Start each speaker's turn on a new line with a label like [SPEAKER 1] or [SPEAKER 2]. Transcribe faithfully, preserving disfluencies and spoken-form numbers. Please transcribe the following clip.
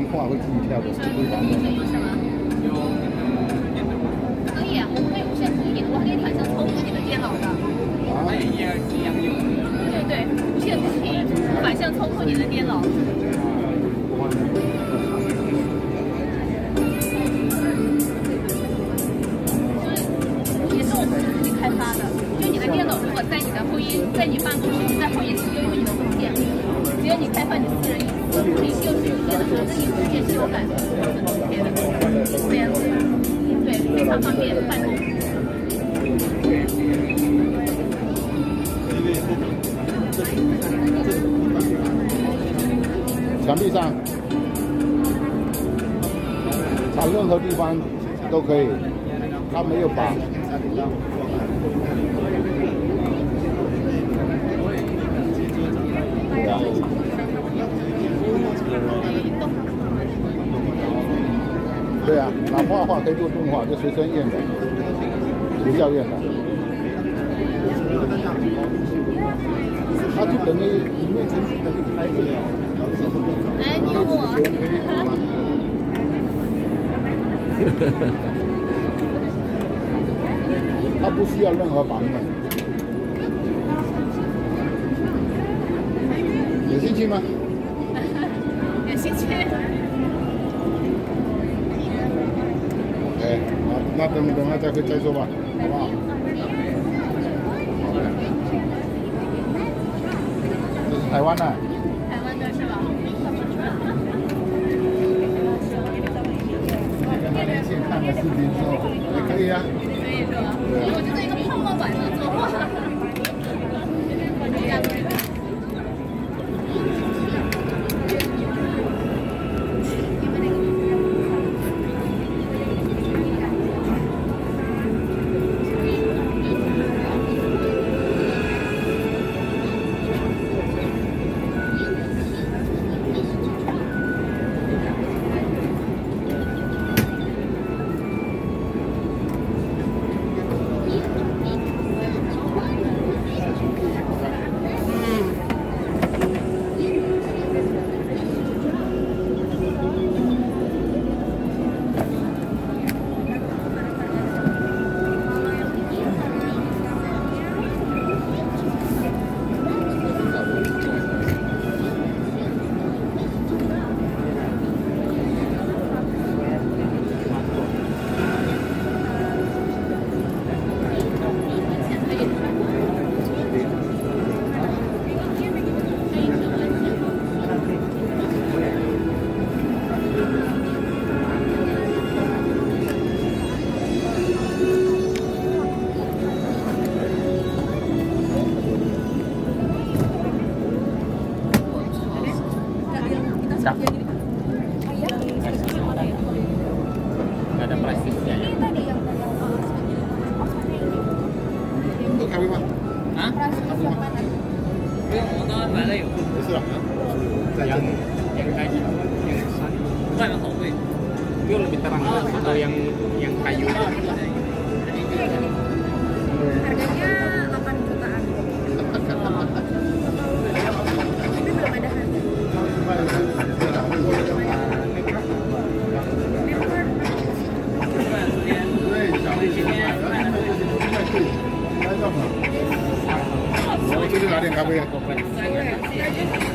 [SPEAKER 1] 画会自己跳的，
[SPEAKER 2] 声音是吗？可以啊，我们可以无线指引，我还可以反向操作你的电脑的。
[SPEAKER 1] 啊，
[SPEAKER 3] 一样一样用。
[SPEAKER 2] 对对，无线指引，反向操作你的电脑。也是我们自己开发的，就你的电脑如果在你的会议，在你办公室，在会议室拥有你的文件，只要你开放你私人隐私，可以调取文件的时候，任意文件修改都是 OK 的，这样子，对，非常方便办公。
[SPEAKER 1] 墙壁上，它任何地方都可以，它没有把。对啊。对啊，拿画画可以做动画，就随身验的，学校验的。它就等于里面程序可以开不了。
[SPEAKER 2] 哎，你有我。
[SPEAKER 1] 它不需要任何版本。有兴趣吗？
[SPEAKER 2] 有兴趣。
[SPEAKER 1] 哎，那等等下再会再说吧，好不好？这是台湾的。
[SPEAKER 2] 台湾的是吧？
[SPEAKER 1] 那天线看的视频之后，也可以啊。
[SPEAKER 2] 可以是吧？我就在一个泡沫板上作画。
[SPEAKER 3] Nggak ada plastiknya ya?
[SPEAKER 1] Untuk kawin mah?
[SPEAKER 3] Hah? Yung motor mana yuk?
[SPEAKER 1] 不是啊，在这
[SPEAKER 3] Yang
[SPEAKER 1] 里。
[SPEAKER 3] yang kayu, yang bukan yang kopi. Itu lebih terang atau yang yang kayu?
[SPEAKER 2] Harganya delapan jutaan. Tapi belum ada harga.
[SPEAKER 1] Nah, 我出去拿点咖啡。